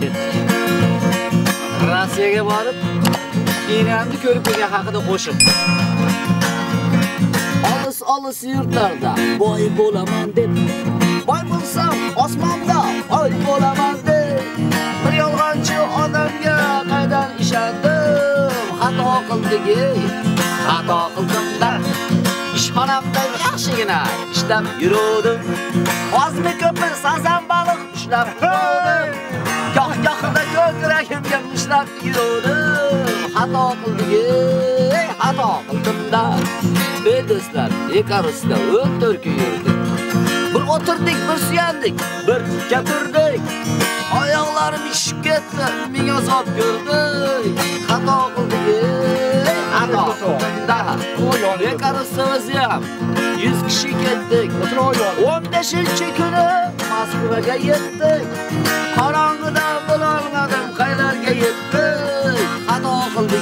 ketdik. Rossiyaga borib, Keniyani ko'rib kelgan haqida qo'shiq. Olis yurtlarda boy bo'laman deb, boy bo'lsam osmonda oy bo'laman deb, bir yolg'onchi odamga qaydan ishondim? Xato qildim-da. Ishxonamda yaxshigina ishlab yurdim. Ozmi ko'pmi sazan baliq ushlab yurdim. Goh-gohida ko'kragimga ushlab yurdim. Xato qildim-da. Ey do'stlar, Ikarusda o'tirki yurdik. Bir o'tirdik, bir suyandik, bir tikka turdik. Oyoqlarim ishib ketdi, men azob ko'rdik. Xato qildim-da. Ikarusda o'zi ham 100 kishi ketdik. 15-kuni Moskvaga yetdik. Qorong'ida bilolmadim qaylarga yetdik. Xato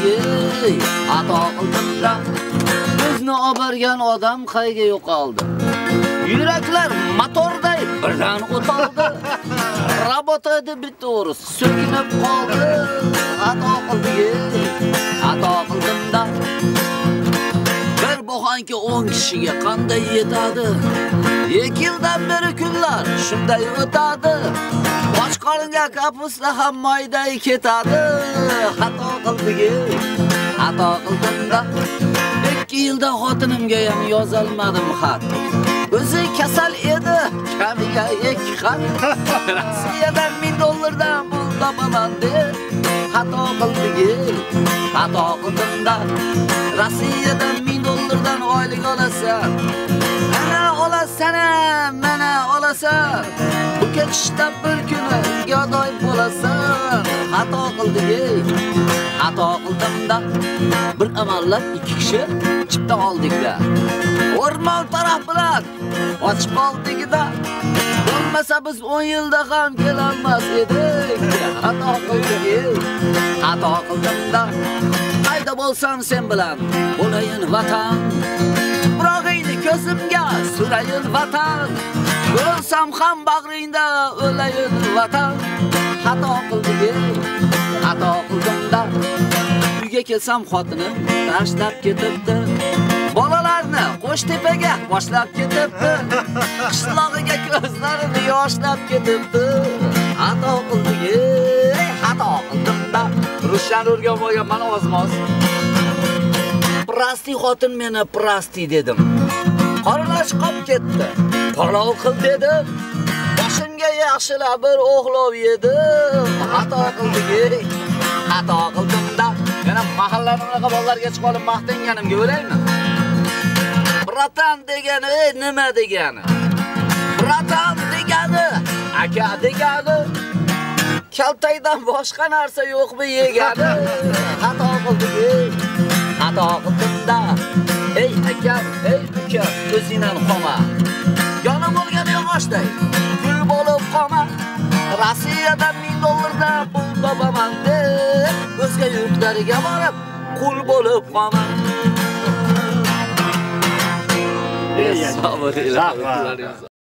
qildim-da. Bizni obergan odam qayga yo'qoldi. Yuraklar motorday birdan o'toldi. Rabotaydi bitta o'ris so'kinib qoldi. Xato qildim-da. Bir bohanki 10 kishiga qanday yetadi? 2 yildan beri kunlar shunday o'tadi. Och qoringa kapusta ham mayday ketadi. Xato qildim-da. 2 yilda xotinimga ham yozolmadim xat. O'zi kasal edi, kamiga 2 xat. Rossiyadan $1000 pul topaman deb xato qildim-da. Rossiyadan $1000 oylik olasan. Mana olasan. Bu ketishda bir kuni gadoy bo'lasan. Xato qildim-da. Bir amallab 2 kishi chipta oldik-da. O'rmon taraf bilan ochib qoldik-da. Bo'lmasa biz 10 yilda ham kelolmas edik. Xato qildim-da. Qayda bo'lsam sen bilan bo'layin vatan. Biroqingni ko'zimga surayin vatan. O'lsam ham bag'ringda o'layin vatan. Xato qildim-da. Uyga kelsam xotinim tashlab ketibdi. Bolalarni Qo'shtepaga boshlab ketibdi. Qishlog'iga ko'zlarini yoshlab ketibdi. Xato qildim-da. Rushan urgan bo'lgan mana ozmoz. Prosti xotin meni prosti dedim. Qoralash qolib ketdi. Palov qil dedim. Boshimga yaxshilab bir o'g'lov yedim. Xato qildim-da. Yana mahallaning bolalarga chiqib maqtanganimga o'laymi? Bratan degani nima degani? Bratan degani aka degani. Kaltaydan boshqa narsa yo'qmi yegani? Xato qildim-da. Ey aka, ey uka, o'zingdan qolma. Yonib olgan yog'ochday kul bo'lib qolma. Rossiyadan $1000 pul topaman deb o'zga yurtlariga borib qul bo'lib qolma. Sabr